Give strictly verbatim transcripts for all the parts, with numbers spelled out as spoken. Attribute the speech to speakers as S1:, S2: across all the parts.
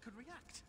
S1: could react.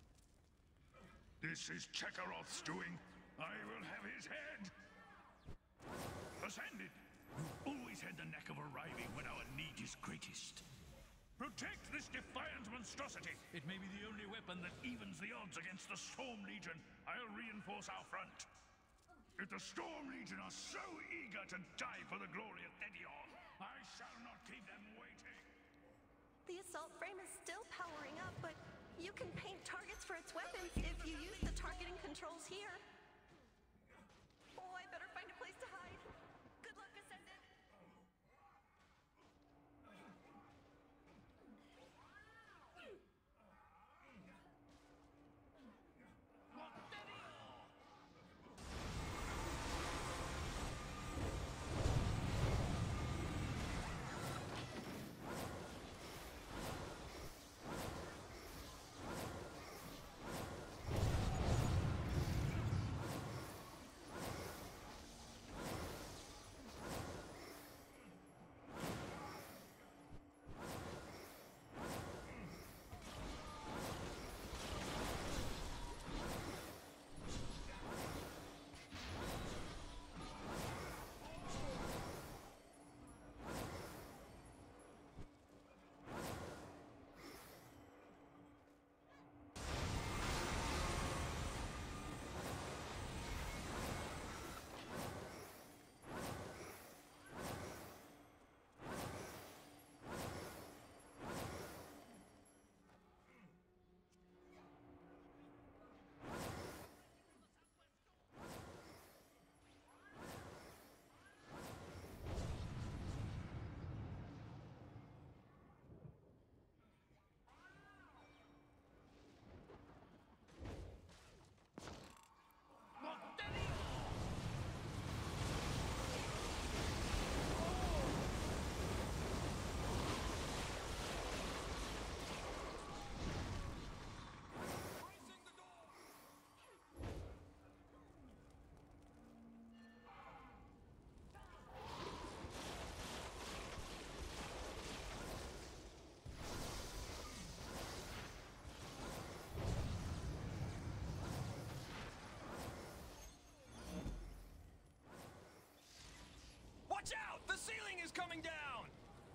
S2: This is Chekaroth's doing. I will have his head. Ascended! You've always had the knack of arriving when our need is greatest. Protect this defiant monstrosity. It may be the only weapon that evens the odds against the Storm Legion. I'll reinforce our front. If the Storm Legion are so eager to die for the glory of Thedion, I shall not keep them waiting.
S3: The assault frame is still powering up, but you can paint targets for its weapons if you use the targeting controls here. Oh, I better find a place to hide. Good luck, Ascended.
S1: Watch out! The ceiling is coming down!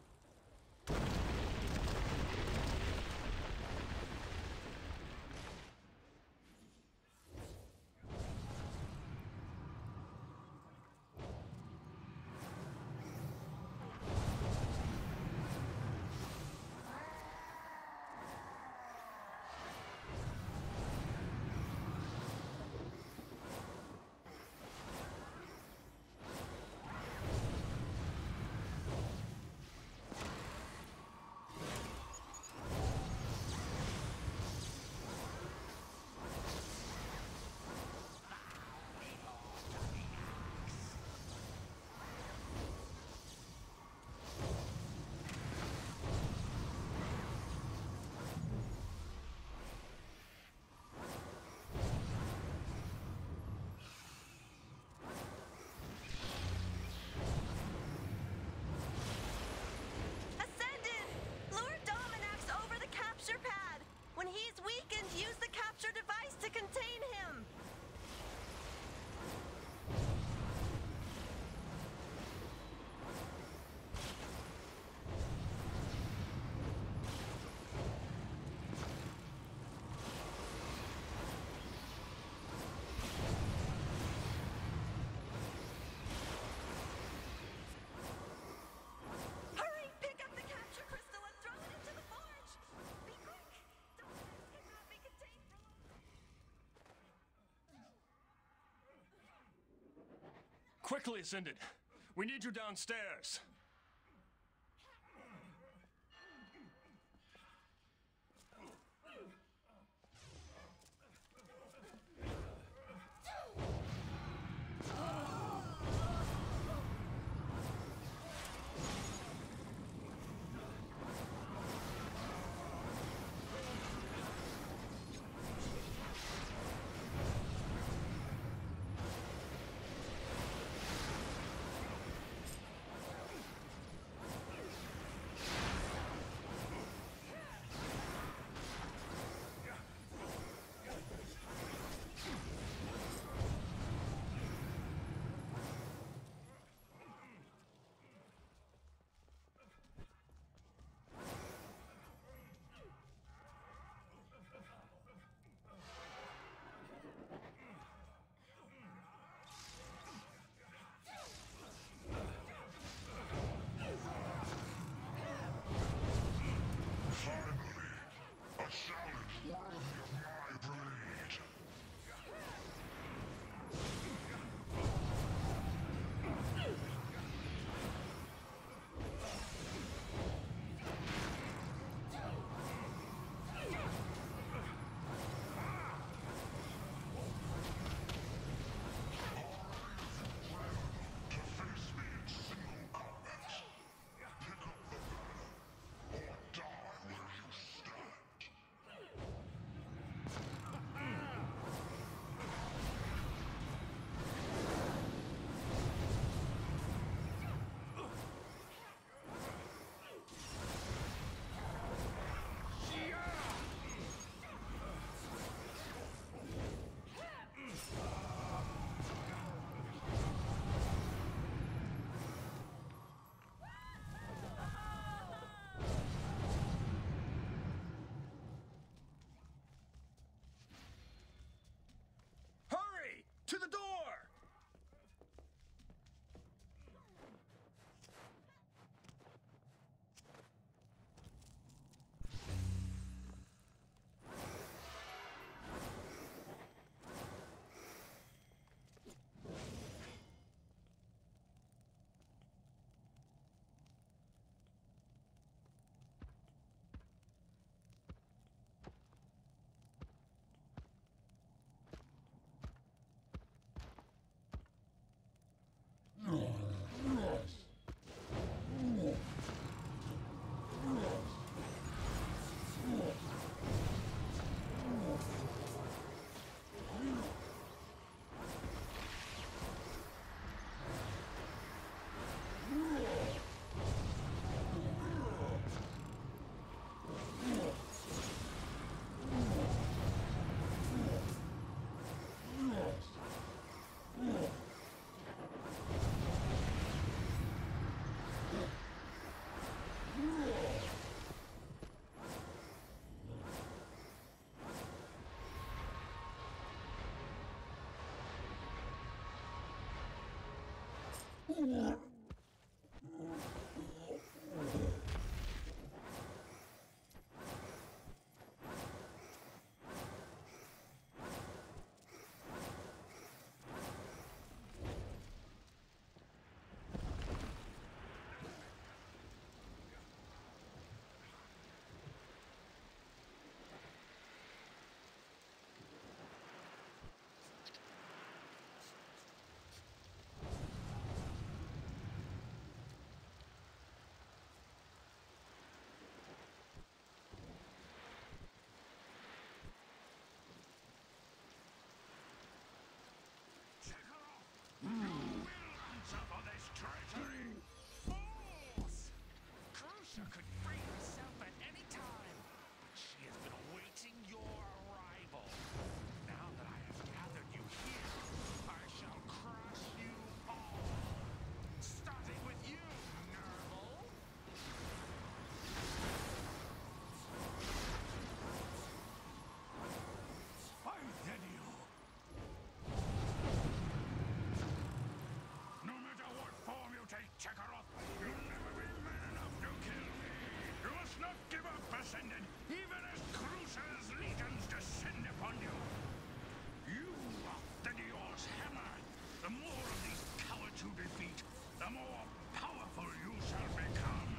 S1: Quickly, Ascended! We need you downstairs!
S2: Even as Crusader's legions descend upon you, you are Thedior's hammer. The more of these cowards you defeat, the more powerful you shall become.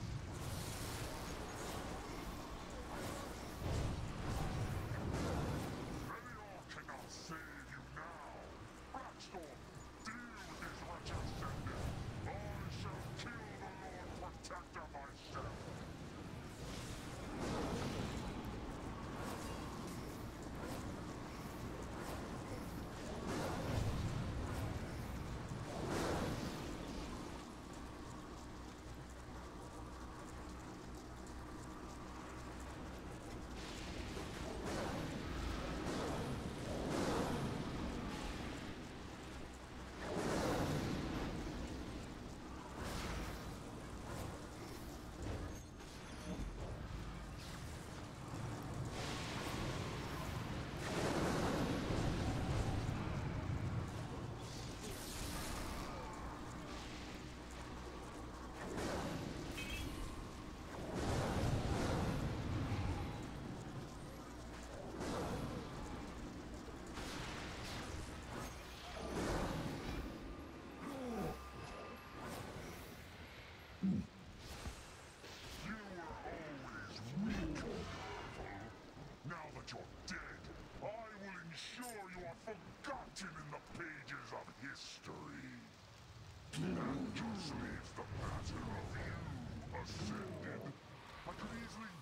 S4: Thedior cannot save you now. Blackstorm, deal with this wretched sender. I shall kill the Lord Protector myself. Forgotten in the pages of history. That just leaves the matter of you ascended. I could easily